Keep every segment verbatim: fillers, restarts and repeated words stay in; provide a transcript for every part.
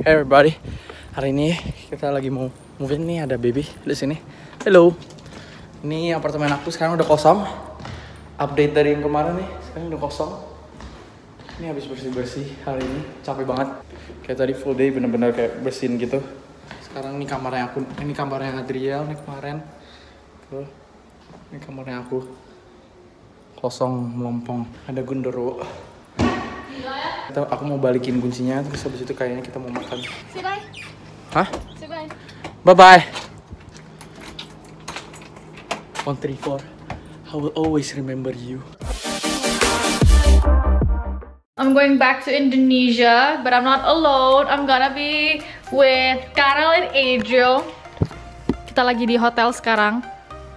Hey everybody, hari ini kita lagi mau move in nih, ada baby di sini. Hello, ini apartemen aku sekarang udah kosong. Update dari yang kemarin nih, sekarang udah kosong. Ini habis bersih-bersih hari ini, capek banget. Kayak tadi full day bener-bener kayak bersihin gitu. Sekarang ini kamarnya aku, ini kamarnya Adriel nih kemarin. Tuh, ini kamarnya aku. Kosong melompong, ada Gundurwo. Aku mau balikin kuncinya, terus habis itu kayaknya kita mau makan. Say bye. Hah? Say bye. Bye bye. One three four. I will always remember you. I'm going back to Indonesia, but I'm not alone. I'm gonna be with Karel and Adriel. Kita lagi di hotel sekarang.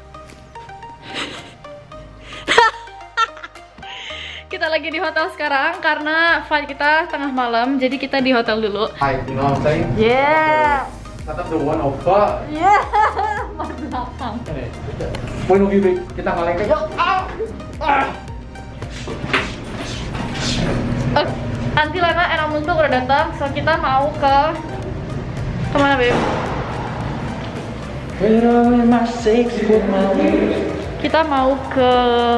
Kita lagi di hotel sekarang karena flight kita tengah malam, jadi kita di hotel dulu. Hi, you know what I'm saying? Yeah. Tetap the one of the. Yeah. Mas belakang. Point of view, kita ngaleng kayak. Ah. Ah. Oke, Auntie Lena and Om Untuk udah datang, so kita mau ke kemana, Beb? Kita mau ke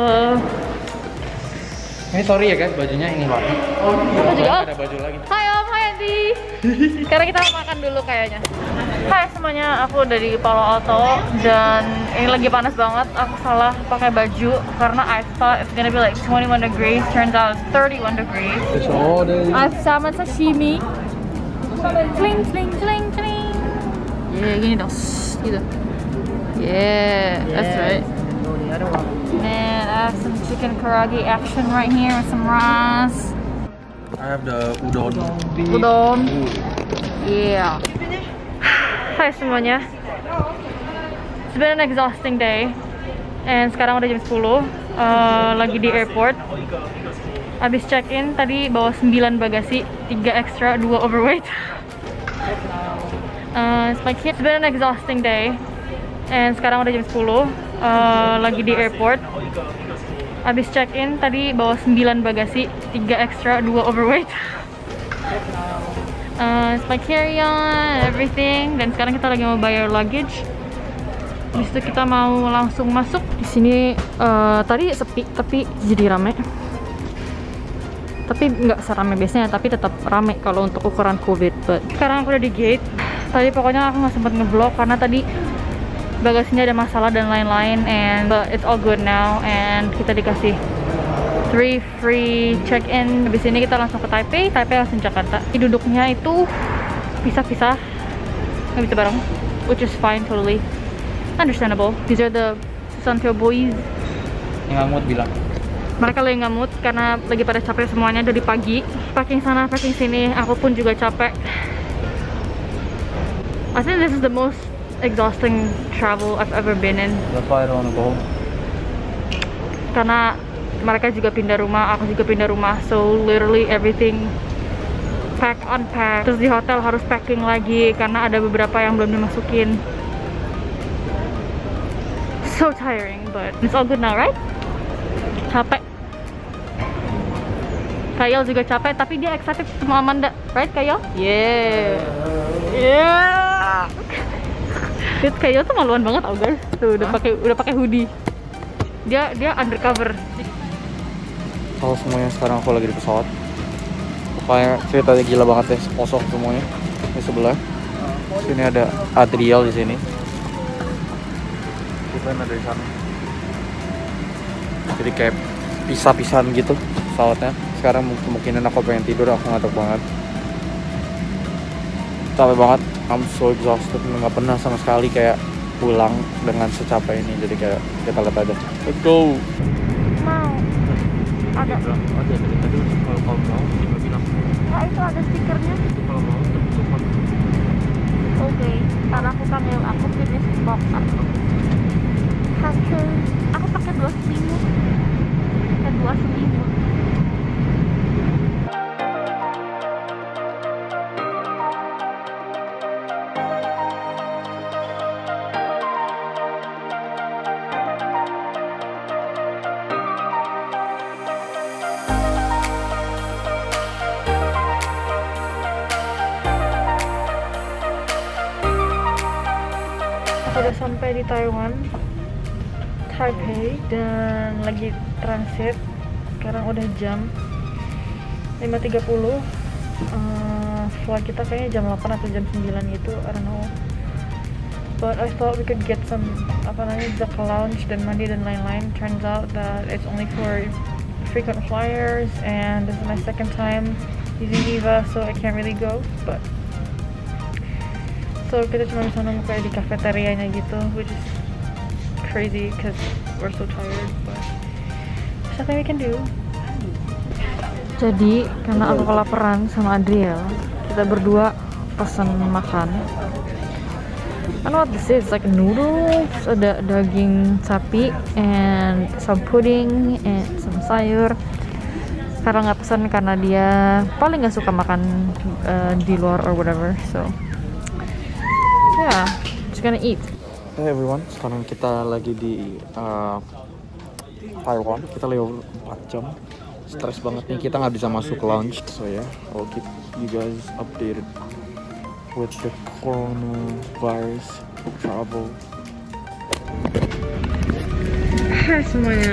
Ini sorry ya guys, bajunya ini banget. Oh, baju oh. Ada baju lagi. Hai Om, hai Andi. Sekarang kita mau makan dulu kayaknya. Hai semuanya, aku udah di Palo Alto dan ini lagi panas banget. Aku salah pakai baju karena I thought it's gonna be like twenty-one degrees. Turns out it's thirty-one degrees. I've salmon sashimi. Sling, sling, sling, sling. Yeah, gini dong. Gitu. Yeah, that's right. Man, I have some chicken karage action right here with some rice. I have the udon. Udon. Yeah. Hai semuanya. It's been an exhausting day. And sekarang udah jam sepuluh. Uh, lagi di airport. Abis check-in tadi bawa sembilan bagasi, tiga extra, dua overweight. Uh, it's, like, it's been an exhausting day. And sekarang udah jam sepuluh. Uh, lagi di airport. Abis check-in tadi bawa sembilan bagasi, tiga extra, dua overweight. Uh, it's my carry-on, everything. Dan sekarang kita lagi mau bayar luggage. Habis itu kita mau langsung masuk. Di sini uh, tadi sepi, tapi jadi rame. Tapi nggak serame biasanya, tapi tetap rame kalau untuk ukuran COVID. But sekarang aku udah di gate. Tadi pokoknya aku nggak sempat nge-vlog karena tadi bagasinya ada masalah dan lain-lain, and but it's all good now, and kita dikasih three free check-in. Habis ini kita langsung ke Taipei, Taipei langsung Jakarta. Duduknya itu pisah-pisah, nggak bisa bareng, which is fine, totally understandable. These are the Susanto boys. Yang ngamut bilang. Mereka lagi ngamut karena lagi pada capek semuanya dari pagi. Packing sana, packing sini, aku pun juga capek. I think this is the most exhausting travel I've ever been in. That's why I don't wanna go home. Karena mereka juga pindah rumah, aku juga pindah rumah, so literally everything pack unpack. Terus di hotel harus packing lagi karena ada beberapa yang belum dimasukin. So tiring, but it's all good now, right? Capek. Kayal juga capek, tapi dia excited sama Amanda, right Kayal? Yeah. Yeah. Lihat Kayal tuh maluan banget, tau guys. Tuh udah pakai udah pakai hoodie. Dia dia undercover. Halo semuanya, sekarang aku lagi di pesawat. Pokoknya ceritanya gila banget ya, kosong semuanya. Di sebelah. Sini ada Adriel di sini. Kita ada di sana. Jadi kayak pisah-pisahan gitu pesawatnya. Sekarang kemungkinan aku pengen tidur, aku ngantuk banget. Capek banget, I'm so exhausted, nggak pernah sama sekali kayak pulang dengan secapek ini, jadi kayak kita lihat aja. Let's go. Mau ada ada dari tadi kalau kamu mau dia bilang nah itu ada stikernya. kalau mau teman. Oke, karena aku panggil aku finish box aku aku pakai dua selimut pakai dua selimut Sudah sampai di Taiwan, Taipei, dan lagi transit. Sekarang udah jam lima tiga puluh. uh, Flight kita kayaknya jam delapan atau jam sembilan gitu, I don't know. But I thought we could get some apa namanya Zakka Lounge dan mandi dan lain-lain. Turns out that it's only for frequent flyers, and this is my second time using Viva, so I can't really go. But so kita cuma bisa nunggu kayak di cafeterianya gitu, which is crazy because we're so tired. But there's nothing we can do. Jadi karena aku kelaparan sama Adriel, kita berdua pesan makan. I don't know what this is, like noodles, ada daging sapi, and some pudding, and some sayur. Karena nggak pesan karena dia paling nggak suka makan uh, di luar or whatever, so yeah, just gonna eat. Hey everyone, sekarang kita lagi di uh, Taiwan. Kita lewat empat jam. Stres banget nih, kita nggak bisa masuk lounge. So ya, yeah, I'll keep you guys updated with the coronavirus travel. Hai semuanya.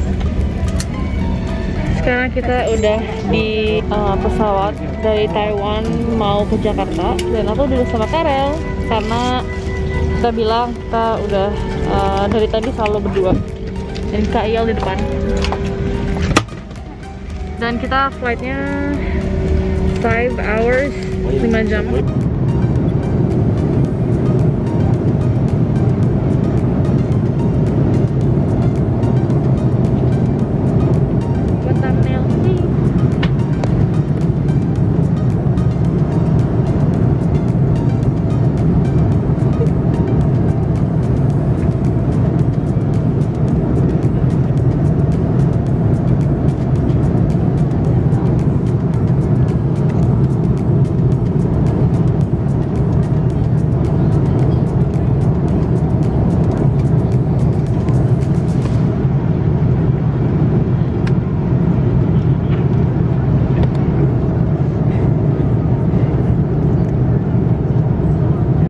Sekarang kita udah di uh, pesawat dari Taiwan mau ke Jakarta, dan aku duduk sama Karel karena kita bilang kita udah uh, dari tadi selalu berdua, dan Kak Iyal di depan. Dan kita flightnya five hours, lima jam.